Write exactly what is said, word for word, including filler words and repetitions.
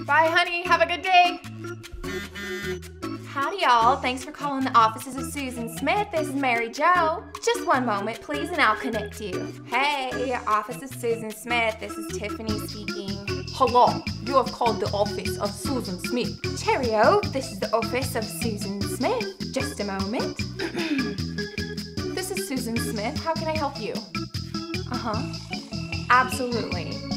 Bye, honey. Have a good day. Howdy, y'all. Thanks for calling the offices of Susan Smith. This is Mary Jo. Just one moment, please, and I'll connect you. Hey, office of Susan Smith. This is Tiffany speaking. Hello. You have called the office of Susan Smith. Cheerio. This is the office of Susan Smith. Just a moment. This is Susan Smith. How can I help you? Uh-huh. Absolutely.